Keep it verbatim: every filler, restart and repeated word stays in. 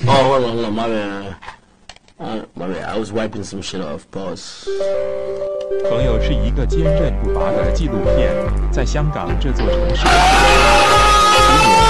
Oh, hold on, hold on, my bad. Uh, my bad. I was wiping some shit off. Pause. 朋友是一个坚韧不拔的纪录片，在香港这座城市，主演